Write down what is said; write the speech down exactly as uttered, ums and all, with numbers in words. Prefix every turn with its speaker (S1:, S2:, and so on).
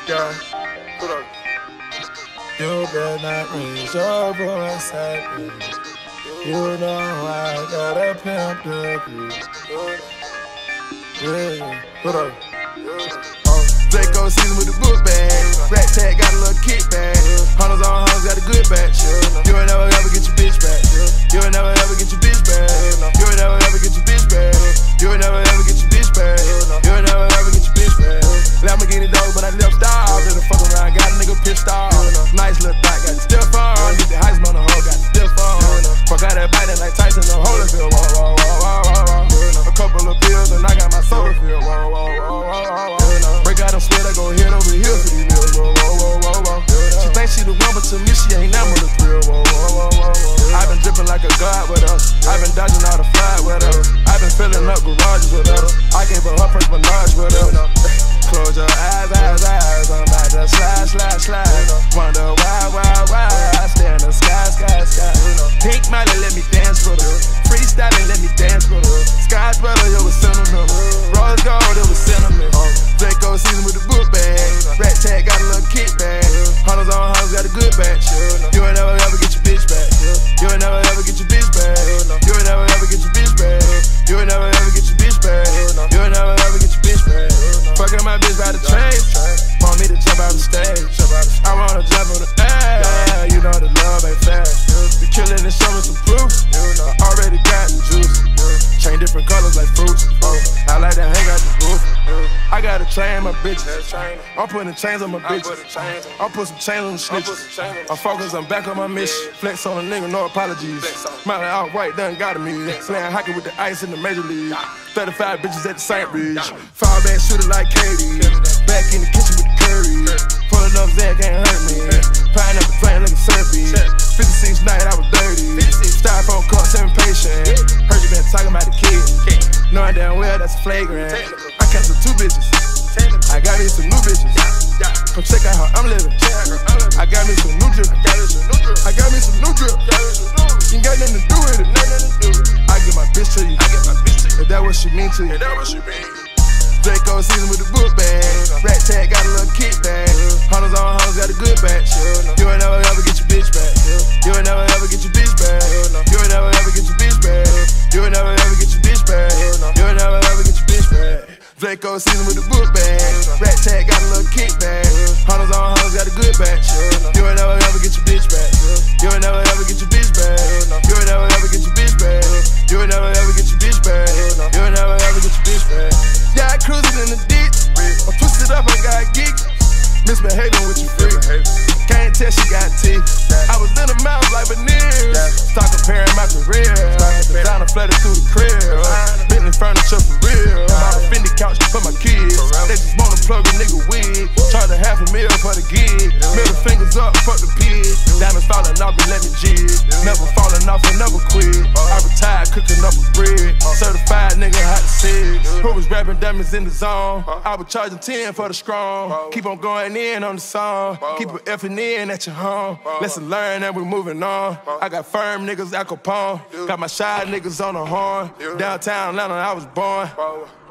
S1: Yeah, put up.
S2: You better not raise your voice at me. You know I got a pimp degree. Yeah, put up.
S1: Uh, Draco season with the book bag. Rat tag got a little kickback. Hunters on hunters got a good batch. You ain't never ever get your bitch back. You ain't never ever get your bitch back. You ain't never ever get your bitch back. You ain't never ever get your bitch back. You ain't never ever get your bitch back. Lamborghini dog, but I left off. Let the fuck around, got a nigga pissed off. Nice little thot, got the stiff on. Get the Heisman on the hoe, got the stiff on. Fuck out that biting like Tyson, the Holyfield. Whoa, whoa, whoa, whoa, whoa. A couple of pills and I got my soda filled. Whoa, whoa, whoa, whoa, whoa. Break out them sweat, I go head over here for these meals. Whoa, whoa, whoa, whoa, whoa. She thinks she the one, but to me she ain't never the thrill. Whoa, whoa, whoa, whoa. I been dripping like a god with her. I been dodging all the fly with her. I been filling up garages with her. I gave her her first menage with her. Close your eyes, eyes, eyes. I'm about to slide, slide, slide. Wonder why, why, why. I stay in the sky, sky, sky. Pink Miley, let me dance with her. Freestyling, let me dance with her. Sky's brother, it was sentimental. Rose gold, it was sentiment. Draco season with the book bag. Rat tag got a little kickback. Hunters on hunters got a good batch. You ain't never ever get your bitch back. You ain't never ever get your bitch back. You ain't never ever get your bitch back. You ain't never ever get your bitch back. You ain't never ever get your bitch back. Fucking my bitch by the train. Want me to jump out the stage. I wanna jump on the air. You know the love ain't fair. You killin' and show me some proof. I already got the juice. Chain different colors like fruits. I like to hang out the roof. I gotta train my bitches. I'm putting chains on my bitches. I'll put some chains on the snitches. I'm focused, I'm back on my mission. Flex on a nigga, no apologies. Miley out white, done got me. Playing hockey with the ice in the major league. thirty-five bitches at the Saint Bridge. Fall back shooter like Katie. Back in the kitchen with the curry. Pulling up Zach can't hurt me. Pineapple playing like a surfy. fifty-six night, I was dirty. Styrofoam cups, impatient. Heard you been talking about the kid. Knowing damn well that's flagrant. I canceled two bitches. I got me some new bitches. Come check out how I'm living. I got me some new drip. I got me some new drip. You ain't got nothing to do with it. I give my bitch to you. If that what she mean to you. Draco season with the book bag. Rat tag got a little kickback. Hunters on hunters got a good batch. You ain't never ever get your bitch back. You ain't never ever get your bitch back. You ain't never ever get your bitch back. You ain't never ever get your bitch back. You ain't never ever get your bitch back. Draco season with the book bag. Rat tag got a little kickback. Hunters on hunters got a good batch. You ain't never ever get your bitch back. You ain't never ever get your bitch back. You ain't never ever get your bitch back. You ain't never ever get your bitch back. You ain't never ever get your bitch back. Yeah, I cruising in the ditch. I'm twisted up, I got geek. Misbehaving with your freak. Can't tell she got teeth. I was in the mouth like veneers. Start comparing my career. Down and flooded through the crib. Bentley furniture for real. My Fendi couch for my kids. They just wanna plug a nigga wig. Charge a half a meal for the gig. Middle fingers up, fuck the pig. Diamonds falling off and let me jig. Never falling off and never quit. I retired cooking up a bread. Certified nigga hot six. Who was rapping diamonds in the zone? I was charging ten for the strong. Keep on going in on the song. Keep it effing in at your home. Lesson learned and we moving on. I got firm niggas, Al Capone. Got my shy niggas on the horn. Downtown Atlanta, I was born.